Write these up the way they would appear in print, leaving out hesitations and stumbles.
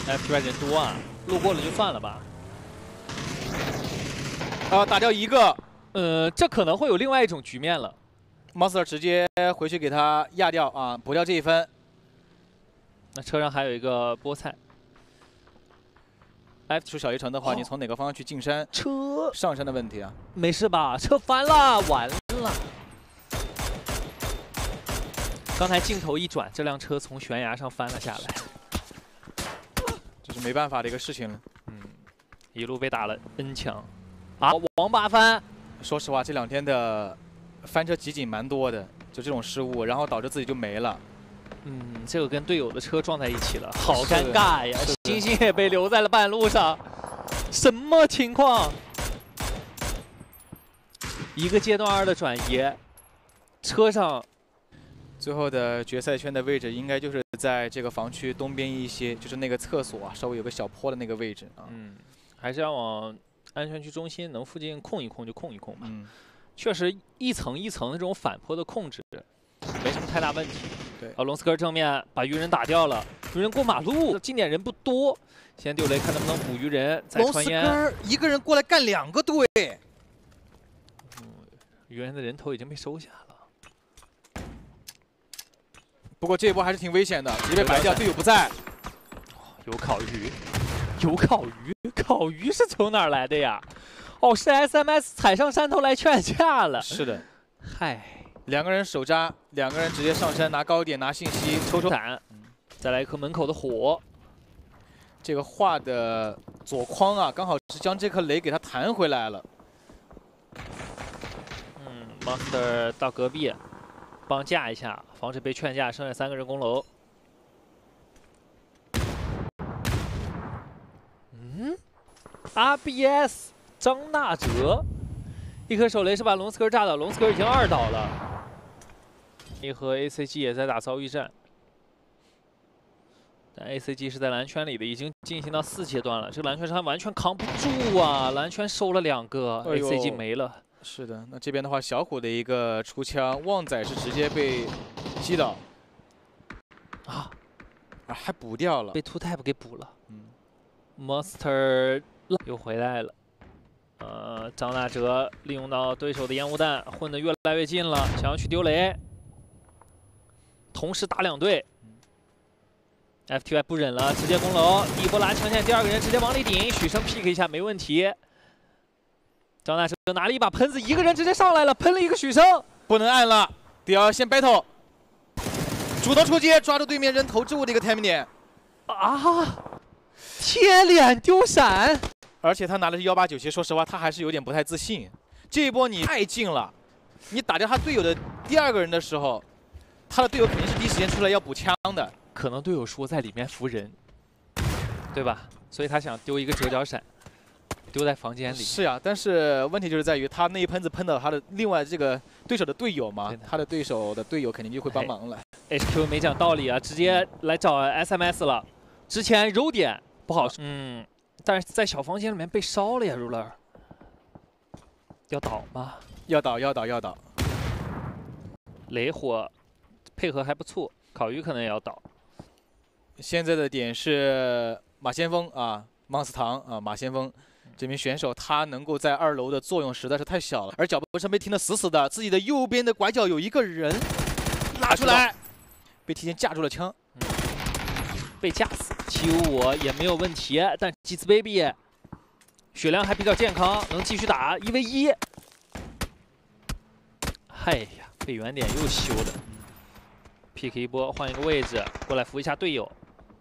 FTY 人多啊，路过了就算了吧。 打掉一个。 这可能会有另外一种局面了。 Monster 直接回去给他压掉啊，补掉这一分。 那车上还有一个菠菜。 出小一城的话，你从哪个方向去进山？ 车上山的问题啊。 没事吧？车翻了，完了。刚才镜头一转，这辆车从悬崖上翻了下来。 这是没办法的一个事情了。 一路被打了 N 枪。啊，王八翻！ 说实话，这2天的翻车集锦蛮多的，就这种失误，然后导致自己就没了。 这个跟队友的车撞在一起了，好尴尬呀！星星也被留在了半路上，什么情况？一个阶段2的转移，车上最后的决赛圈的位置应该就是在这个房区东边一些，就是那个厕所啊，稍微有个小坡的那个位置啊。 还是要往安全区中心能附近控一控就控一控吧。确实一层一层的这种反坡的控制没什么太大问题。 对， 龙斯科正面把鱼人打掉了，鱼人过马路，近点人不多，先丢雷看能不能补鱼人，再传烟。 龙斯科一个人过来干2个队。 鱼人的人头已经被收下了。 不过这一波还是挺危险的，直接被白掉，队友不在。 有烤鱼，有烤鱼，烤鱼是从哪儿来的呀？哦，是 SMS 踩上山头来劝架了。 是的， 嗨 ，2个人手扎，2个人直接上山拿高点拿信息，抽伞，再来一颗门口的火。 这个画的左框啊，刚好是将这颗雷给它弹回来了。 Monster 到隔壁帮架一下，防止被劝架，剩下3个人攻楼。RBS 张纳哲，一颗手雷是把龙斯科炸倒，龙斯科已经2倒了。你和 ACG 也在打遭遇战，但 ACG 是在蓝圈里的，已经进行到4阶段了。这个蓝圈他完全扛不住啊！蓝圈收了2个，ACG 没了。 是的，那这边的话，小虎的一个出枪，旺仔是直接被击倒，还补掉了， 被 2 tap 给补了。Monster 又回来了。张大哲利用到对手的烟雾弹，混得越来越近了，想要去丢雷，同时打2队。FTY 不忍了，直接攻楼，第一波拉枪线，第2个人直接往里顶，许生 pick 一下没问题。张大哲拿了一把喷子，一个人直接上来了，喷了一个许生， 不能按了，得要先 battle， 主动出击，抓住对面人头之物的一个 timing 点。 贴脸丢闪， 而且他拿的是189，说实话他还是有点不太自信。这一波你太近了，你打掉他队友的第2个人的时候，他的队友肯定是第一时间出来要补枪的。 可能队友说在里面扶人，对吧？所以他想丢一个折角闪，丢在房间里。 是呀，但是问题就是在于他那一喷子喷到他的另外这个对手的队友嘛，他的对手的队友肯定就会帮忙了。 HQ 没讲道理啊，直接来找 SMS 了。之前揉点不好，但是在小房间里面被烧了呀 ，Ruler。要倒吗？ 要倒。 雷火配合还不错，烤鱼可能也要倒。 现在的点是马先锋啊，Monster 堂啊，马先锋这名选手他能够在2楼的作用实在是太小了，而脚步声被停得死死的，自己的右边的拐角有一个人拉出来，被提前架住了枪， 被架死，755也没有问题，但吉兹 baby 血量还比较健康，能继续打1v1。哎呀，被原点又修了。pick 一波，换一个位置，过来扶一下队友。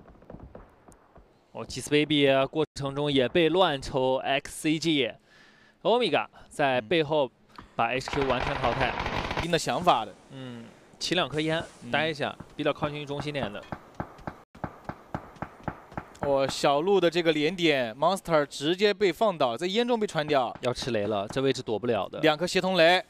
吉斯 baby 过程中也被乱抽 XCG，Omega 在背后把 HQ 完全淘汰， 一定的想法的。 起2颗烟，待一下，比较靠近中心点的。 小鹿的这个连点 ，Monster 直接被放倒，在烟中被穿掉， 要吃雷了，这位置躲不了的。 2颗协同雷。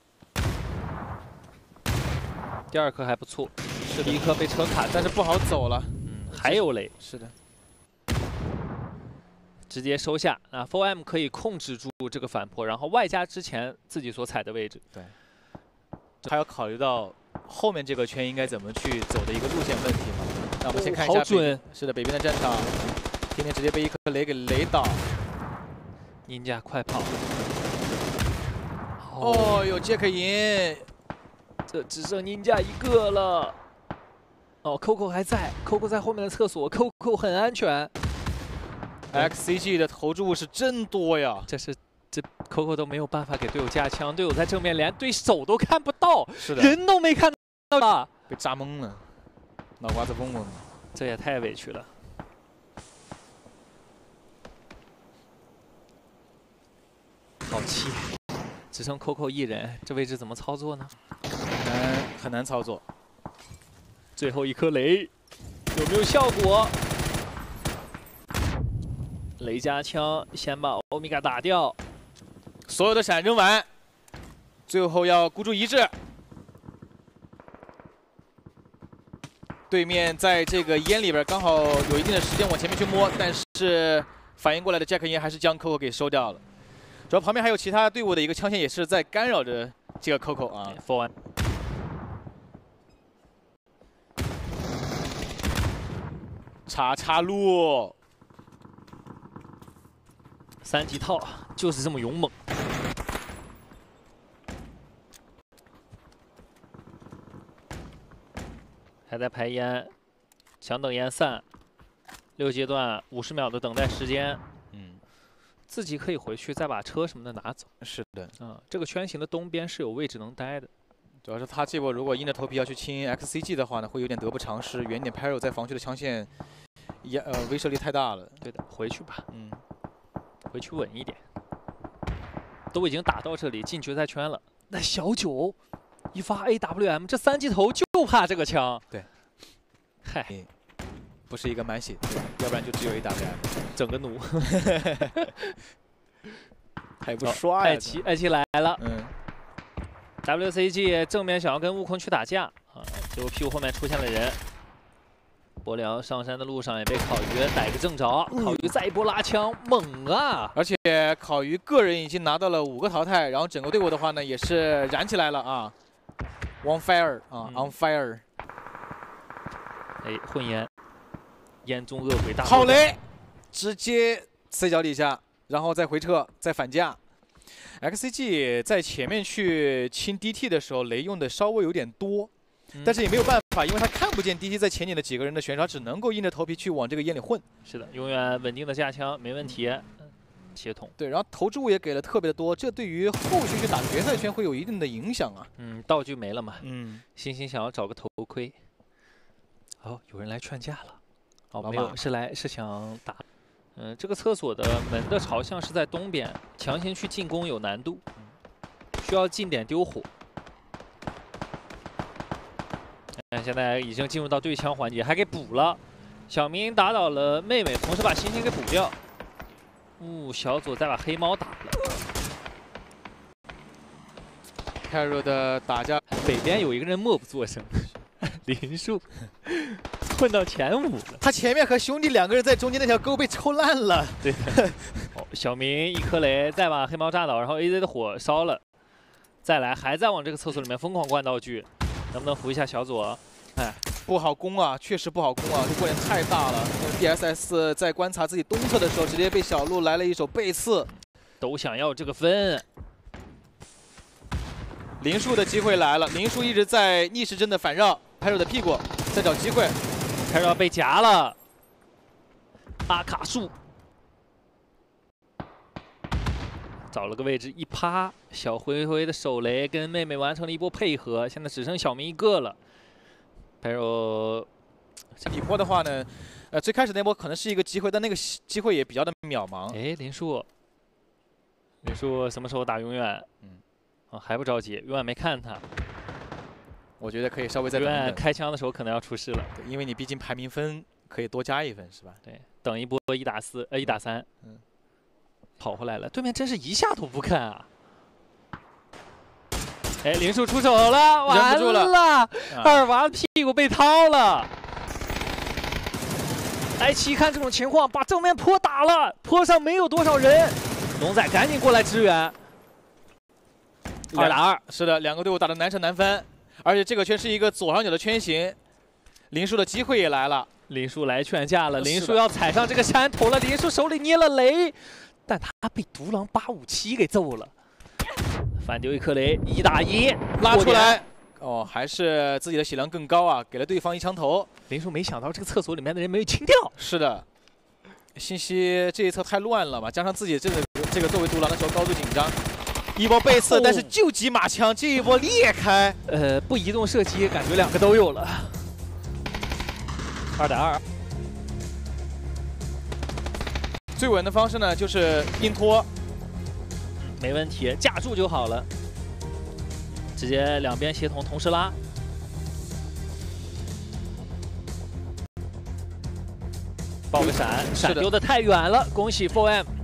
第2颗还不错，第1颗被车卡， 但是不好走了。 还有雷， 是的， 直接收下。4M 可以控制住这个反坡，然后外加之前自己所踩的位置。 对，还要考虑到后面这个圈应该怎么去走的一个路线问题嘛。 那我们先看一下， 好准。 是的，北边的战场，天天直接被一颗雷给雷倒。 宁家快跑！ 哦哟，杰克赢， 这只剩宁家一个了。哦 ，Coco 还在，Coco 在后面的厕所 ，Coco 很安全。 XCG 的投注物是真多呀！ 这 Coco 都没有办法给队友架枪，队友在正面连对手都看不到， 是的， 人都没看到啊， 被炸懵了，脑瓜子嗡嗡。 这也太委屈了。好气，只剩 Coco 一人，这位置怎么操作呢？ 很难操作。 最后一颗雷有没有效果？雷加枪先把欧米伽打掉， 所有的闪扔完，最后要孤注一掷。对面在这个烟里边刚好有一定的时间往前面去摸，但是反应过来的 Jack 烟还是将 Coco 给收掉了。主要旁边还有其他队伍的一个枪线也是在干扰着这个 Coco 啊。 4-1。 岔路 ，3级套就是这么勇猛。还在排烟，想等烟散。6阶段50秒的等待时间。自己可以回去再把车什么的拿走。 是的， 这个圈型的东边是有位置能待的。 主要是他这波如果硬着头皮要去清 XCG 的话呢，会有点得不偿失。远点 Pyro 在防区的枪线，威慑力太大了。 对的，回去吧。回去稳一点。都已经打到这里进决赛圈了，那小九一发 AWM， 这3级头就怕这个枪。 对， 嗨， 不是一个满血，要不然就只有 AWM， 整个弩。 他也不刷呀。 艾奇来了。WCG 正面想要跟悟空去打架啊，结果屁股后面出现了人。柏良上山的路上也被烤鱼逮个正着，烤鱼再一波拉枪，猛啊！ 而且烤鱼个人已经拿到了5个淘汰，然后整个队伍的话呢也是燃起来了啊 ，on fire 啊 ，on fire。 哎，混烟，烟中恶鬼大。 好雷，直接塞脚底下，然后再回撤，再反架。XCG 在前面去清 DT 的时候，雷用的稍微有点多。但是也没有办法，因为他看不见 DT 在前点的几个人的选手，只能够硬着头皮去往这个烟里混。 是的，永远稳定的架枪没问题。协同对，然后投注也给了特别的多，这对于后续去打决赛圈会有一定的影响啊。 道具没了嘛。 星星想要找个头盔。哦，有人来劝架了。哦，没有，是想打。这个厕所的门的朝向是在东边，强行去进攻有难度，需要近点丢火。现在已经进入到对枪环节，还给补了。小明打倒了妹妹，同时把星星给补掉。小左再把黑猫打了。 泰若的打架， 北边有一个人默不作声，林树混到前5了。 他前面和兄弟2个人在中间那条沟被抽烂了。 对的。小明一颗雷，再把黑猫炸倒，然后 AZ 的火烧了，再来还在往这个厕所里面疯狂灌道具。能不能扶一下小左？ 哎，不好攻啊，确实不好攻啊，这过点太大了。DSS 在观察自己东侧的时候，直接被小鹿来了一手背刺， 都想要这个分。 林树的机会来了，林树一直在逆时针的反绕，拍手的屁股在找机会， 拍手被夹了。阿卡树找了个位置一趴，小灰灰的手雷跟妹妹完成了一波配合，现在只剩小明一个了。拍手底波的话呢，最开始那波可能是一个机会，但那个机会也比较的渺茫。 哎，林树什么时候打永远？还不着急，永远没看他。 我觉得可以稍微再等等。 永远开枪的时候可能要出事了， 对，因为你毕竟排名分可以多加1分，是吧？ 对，等一波1打4，1打3。跑回来了，对面真是一下都不看啊！哎，林树出手了，完了，2娃屁股被掏了。艾奇看这种情况，把正面坡打了，坡上没有多少人，龙仔赶紧过来支援。2打2， 是的，2个队伍打得难舍难分，而且这个圈是一个左上角的圈形，林树的机会也来了， 林书来劝架了，林书要踩上这个山头了，林书手里捏了雷，但他被独狼857给揍了。反丢一颗雷，1打1， 拉出来。哦，还是自己的血量更高啊，给了对方一枪头。 林书没想到这个厕所里面的人没有清掉。 是的，信息这一侧太乱了嘛，加上自己这个作为独狼的时候高度紧张。 一波背刺，但是救急马枪，这一波裂开。 不移动射击，感觉2个都有了。2打2。 最稳的方式呢，就是硬拖。 没问题，架住就好了。直接两边协同同时拉。爆个闪，闪丢的太远了，恭喜 4M。